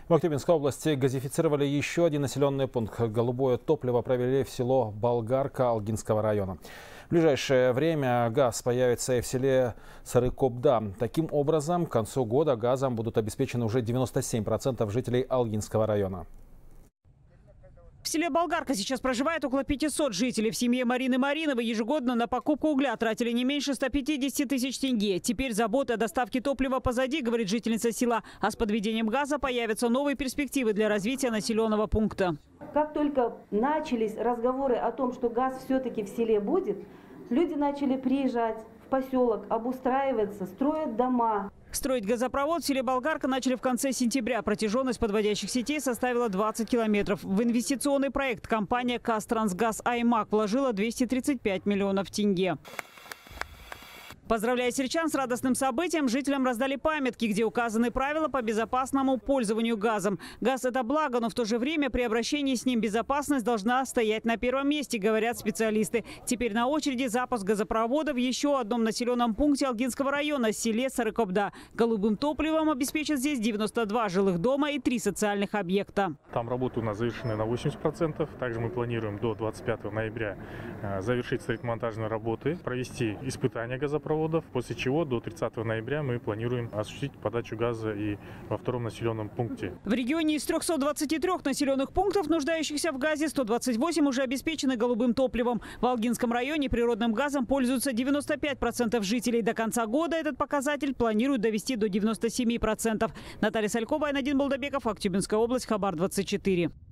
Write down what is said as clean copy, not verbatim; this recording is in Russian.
В Актюбинской области газифицировали еще один населенный пункт. Голубое топливо провели в село Болгарка Алгинского района. В ближайшее время газ появится и в селе Сарыкобда. Таким образом, к концу года газом будут обеспечены уже 97% жителей Алгинского района. В селе Болгарка сейчас проживает около 500 жителей. В семье Марины Мариновой ежегодно на покупку угля тратили не меньше 150 тысяч тенге. Теперь забота о доставке топлива позади, говорит жительница села. А с подведением газа появятся новые перспективы для развития населенного пункта. Как только начались разговоры о том, что газ все-таки в селе будет, люди начали приезжать в поселок, обустраиваться, строят дома. Строить газопровод в селе Болгарка начали в конце сентября. Протяженность подводящих сетей составила 20 километров. В инвестиционный проект компания «Казтрансгаз Аймак» вложила 235 миллионов тенге. Поздравляя сельчан с радостным событием, жителям раздали памятки, где указаны правила по безопасному пользованию газом. Газ – это благо, но в то же время при обращении с ним безопасность должна стоять на первом месте, говорят специалисты. Теперь на очереди запуск газопровода в еще одном населенном пункте Алгинского района – селе Сарыкобда. Голубым топливом обеспечат здесь 92 жилых дома и 3 социальных объекта. Там работы у нас завершены на 80%. Также мы планируем до 25 ноября завершить строительно-монтажные работы, провести испытания газопровода. После чего до 30 ноября мы планируем осуществить подачу газа и во втором населенном пункте. В регионе из 323 населенных пунктов, нуждающихся в газе, 128 уже обеспечены голубым топливом. В Алгинском районе природным газом пользуются 95% жителей. До конца года этот показатель планируют довести до 97%. Наталья Салькова, Айнадин Болдобеков, Актюбинская область, Хабар 24.